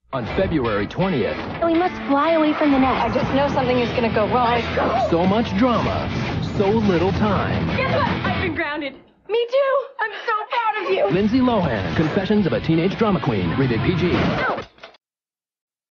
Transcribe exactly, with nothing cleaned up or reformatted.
On February twentieth. We must fly away from the nest. I just know something is going to go wrong. So much drama, so little time. Guess what? I've been grounded. Me too. I'm so proud of you. Lindsay Lohan, Confessions of a Teenage Drama Queen. Rated P G. Ouch.